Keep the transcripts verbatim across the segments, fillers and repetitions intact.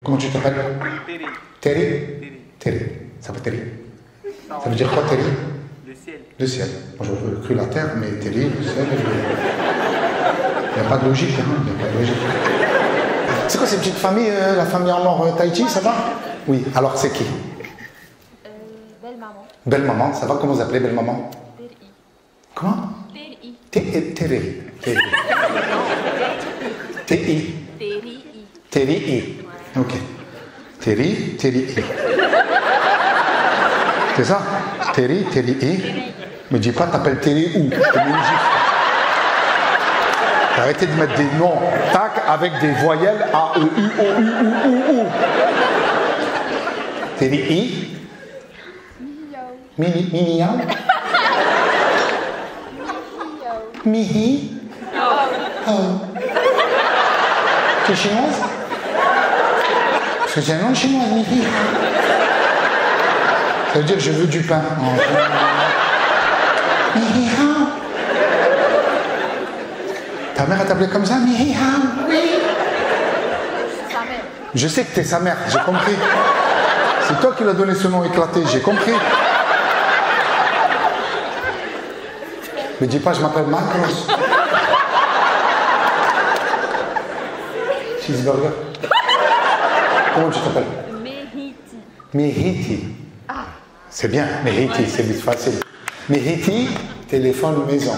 Comment tu t'appelles? Terry. Terry. Terry. Ça veut Terry. Ça veut dire quoi, Terry? Le ciel. Le ciel. Moi, j'aurais cru la terre, mais Terry, le ciel. Il n'y a pas de logique, hein? Il n'y a pas de logique. C'est quoi ces petites familles, euh, la famille en or euh, Tahiti, ça va? Oui, alors c'est qui? Euh, belle maman. Belle maman, ça va? Comment vous appelez belle maman? Terry. Comment? Terry. Terry. Terry. Terry. Terry. Terry. Ok. Terry, Terry. C'est ça? Terry, Terry. Me dis pas, t'appelles Terry où? Je te mets une gifle. Arrêtez de mettre des noms, tac, avec des voyelles A, E, U, O, U, U, U, U. Terry I. Mini, mini, hein? Mihi. Oh. Tu es chinoise? Parce que c'est un nom chinois, Mihi. Ça veut dire je veux du pain. Mihi, hein? Ta mère a t'appelé comme ça, Mihi, hein? Oui. C'est sa mère. Je sais que t'es sa mère, j'ai compris. C'est toi qui lui as donné ce nom éclaté, j'ai compris. Me dis pas, je m'appelle Marcos. Cheeseburger. Comment tu t'appelles? Mehiti. Mehiti. Ah. C'est bien, Mehiti, c'est vite facile. Mehiti, téléphone maison.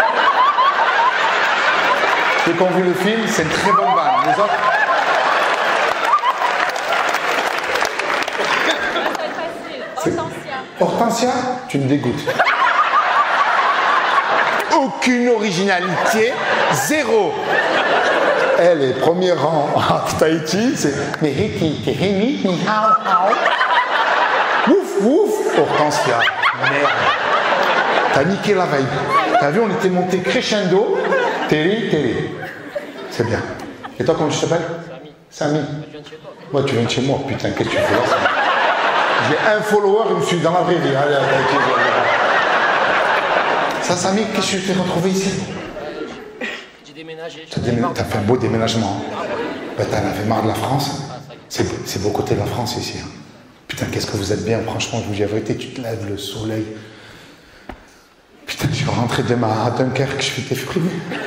Ceux qui ont vu le film, c'est une très bonne vanne. Les autres? C'est facile. Hortensia. Hortensia, tu me dégoûtes. Aucune originalité, zéro. Elle est premier rang à Tahiti, c'est Mehiti, Tehini, ni hao hao. Ouf, ouf, Hortensia. Merde. T'as niqué la veille. T'as vu, on était monté crescendo. Terry, Terry. C'est bien. Et toi, comment tu t'appelles? Samy. Samy. Je viens de chez toi. Moi, tu viens de chez moi, putain, qu'est-ce que tu fais là? J'ai un follower, je me suis dans la vraie vie. Allez, allez, allez. Ça, Samy, qu'est-ce que tu t'es retrouvé ici? J'ai déménagé. T'as démé... fait un beau déménagement. Ben, t'en avais marre de la France. C'est beau côté de la France ici. Hein. Putain, qu'est-ce que vous êtes bien, franchement, je vous dis la vérité, tu te lèves le soleil. Putain, je suis rentré demain à Dunkerque, je suis déprimé.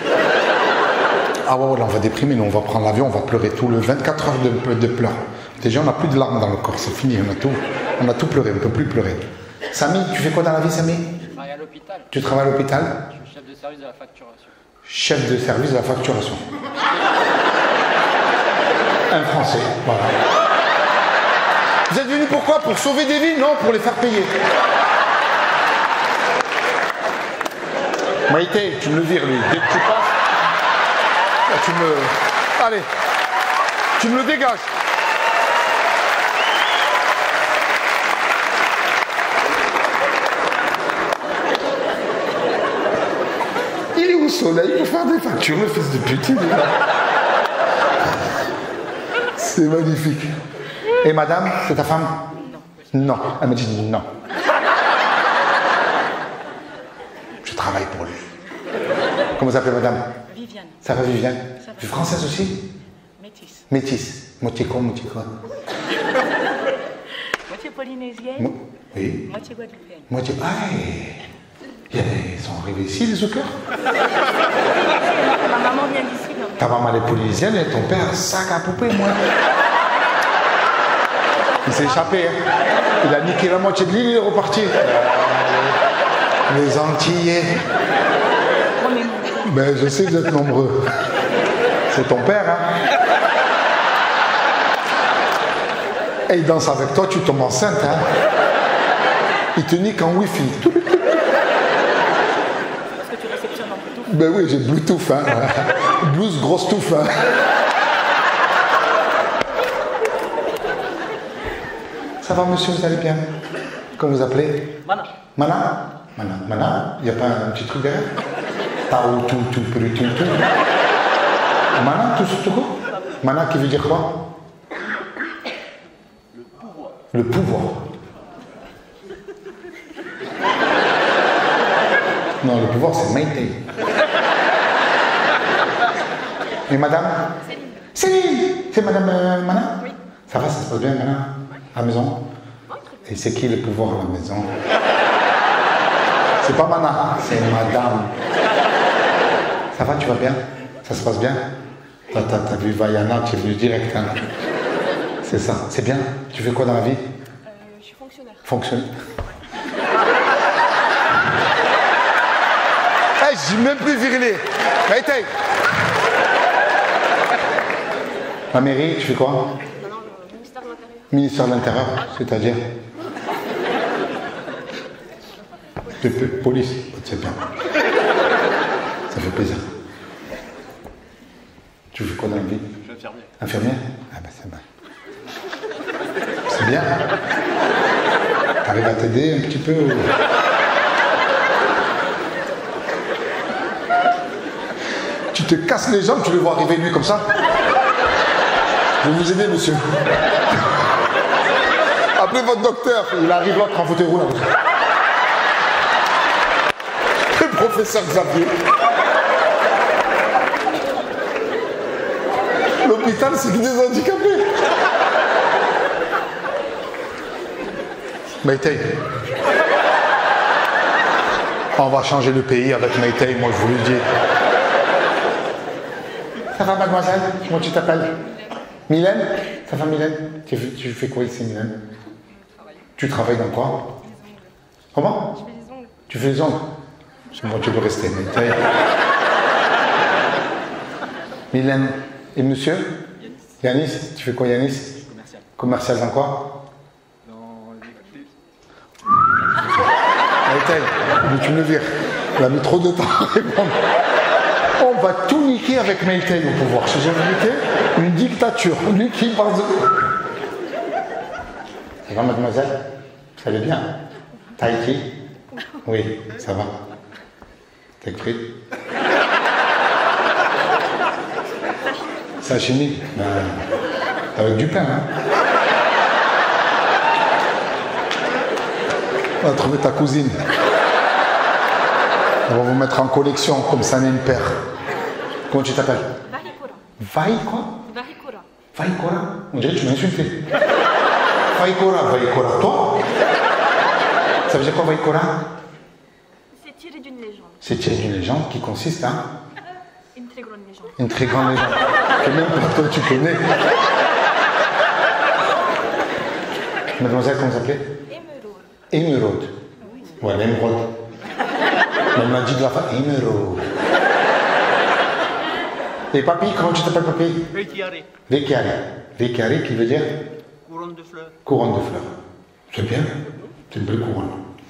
Ah ouais, là, on va déprimer, nous, on va prendre l'avion, on va pleurer tout le vingt-quatre heures de, de pleurs. Déjà, on n'a plus de larmes dans le corps, c'est fini, on a tout, on a tout pleuré, on ne peut plus pleurer. Samy, tu fais quoi dans la vie, Samy? Je travaille à l'hôpital. Tu travailles à l'hôpital? Je suis chef de service de la facturation. Chef de service de la facturation. Un Français, voilà. Vous êtes venu pourquoi? Pour sauver des vies? Non, pour les faire payer. Maïté, tu me le vires, lui. Dès que tu passes, là, tu me... Allez, tu me le dégages. Il est au soleil pour faire des factures, le fils de pute. Il est là. C'est magnifique. Et madame, c'est ta femme? Non. Non. Elle m'a dit non. Je travaille pour lui. Comment vous appelez madame? Viviane. Ça va Viviane? Ça va. Tu es française aussi? Métisse. Métisse. Moitié quoi, moitié quoi? Moitié polynésienne. Mo oui. Moitié guadeloupéenne. Moitié... Ah, ils sont arrivés ici, les Zoukers? Ma maman vient d'ici. Non. Ta maman est polynésienne et ton père, sac à poupée, moi. Il s'est échappé, hein. Il a niqué la moitié de l'île, il est reparti. Les Antillais. Ben, je sais que vous êtes nombreux. C'est ton père, hein. Et il danse avec toi, tu tombes enceinte, hein. Il te nique en wifi. Parce que tu réceptionnes en Bluetooth. Ben oui, j'ai Bluetooth, hein. Blues, grosse touffe, hein. Ça va, monsieur, vous allez bien? Comment vous appelez? Mana. Mana? Mana, Mana? Il n'y a pas un petit truc derrière? Tao, tout, tout, tout, tout, tout. Mana, tout, tout, tout. Mana qui veut dire quoi? Le pouvoir. Le pouvoir. Non, le pouvoir, c'est Maïté. Et madame? Céline. Céline! C'est madame euh, Mana? Oui. Ça va, ça se passe bien maintenant à la maison? Et c'est qui le pouvoir à la maison? C'est pas Mana, c'est madame. Ça va, tu vas bien? Ça se passe bien? T'as, t'as, t'as vu Vaiana, tu es venu direct. Hein? C'est ça, c'est bien. Tu fais quoi dans la vie? Euh, je suis fonctionnaire. Fonctionnaire. Hey, j'ai même plus virilé. Maïté. La mairie, tu fais quoi? Non, non, le ministère de l'Intérieur. Ministère de l'Intérieur, c'est-à-dire? De police, c'est bien. Ça fait plaisir. Tu fais quoi dans la vie? Je suis infirmier. Infirmière? Ah ben c'est bien. C'est bien. T'arrives à t'aider un petit peu ou... Tu te casses les jambes, tu le vois arriver lui comme ça. Je vais vous aider, monsieur. Appelez votre docteur. Il arrive l'autre en fauteuil roulant. Le professeur Xavier. L'hôpital, c'est que des handicapés. Maïté. On va changer le pays avec Maïté, moi je vous le dis. Ça va, mademoiselle? Comment tu t'appelles? Mylène? Ça va, Mylène? tu fais, tu fais quoi ici, Mylène? Tu travailles dans quoi? Comment? Je fais des ongles. Tu fais les ongles? C'est bon, tu peux rester. Maïté. Mylène. Et monsieur? Yanis. Tu fais quoi, Yanis? Commercial. Commercial dans quoi? Dans les Maïté, mais tu me vires. Il a mis trop de temps à répondre. On va tout niquer avec Maïté au pouvoir. C'est une dictature. Lui qui parle de... Ça va, mademoiselle? Ça va bien? T'as écrit? Oui, ça va. T'as écrit? C'est la chimie? Ben, avec du pain, hein? On va trouver ta cousine. On va vous mettre en collection, comme ça n'est une paire. Comment tu t'appelles? Vahikura. Vaï quoi? Vahikura. Vaïkora? On dirait que tu m'as insulté. Vaïkora, Vaïkora, toi? Ça veut dire quoi, Vaïkora? C'est tiré d'une légende. C'est tiré d'une légende qui consiste à... Une très grande légende. Une très grande légende. Que même pas toi tu connais. Mademoiselle, comment vous appelez? Émeraude. Émeraude. Ouais, l'émeraude. On m'a dit de la fin, émeraude. Et papy, comment tu t'appelles, papy? Vecchiari. Vecchiari. Vecchiari qui veut dire? Couronne de fleurs. Couronne de fleurs. C'est bien. C'est une belle couronne.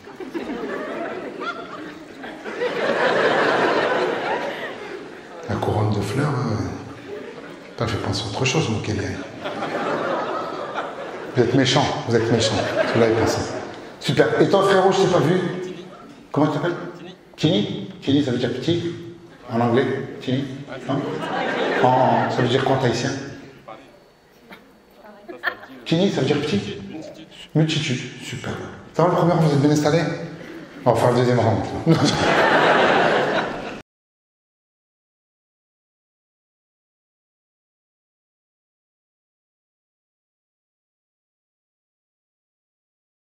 La couronne de fleurs, euh... t'as fait penser à autre chose, mon Kélia. Vous êtes méchant, vous êtes méchant. Cela est pensé. Super. Et toi, frérot, je t'ai pas vu? Comment tu t'appelles? Tini. Tini, ça veut dire petit? En anglais? Tini? Non? En... Ça veut dire quoi, tahitien? Tini, ça veut dire petit? Multitude. Super. Ça va, le premier, vous êtes bien installé? On va faire le deuxième round.